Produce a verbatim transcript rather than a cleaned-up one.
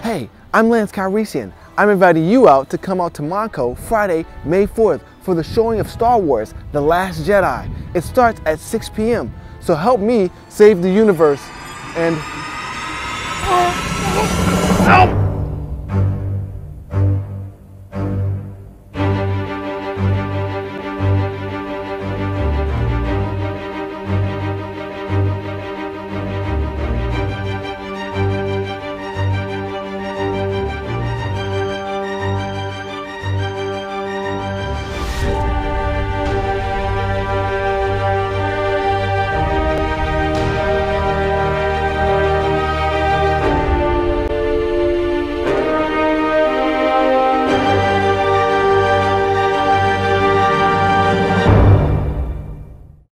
Hey, I'm Lance Calrissian. I'm inviting you out to come out to Montco Friday, May fourth for the showing of Star Wars, The Last Jedi. It starts at six p m So help me save the universe and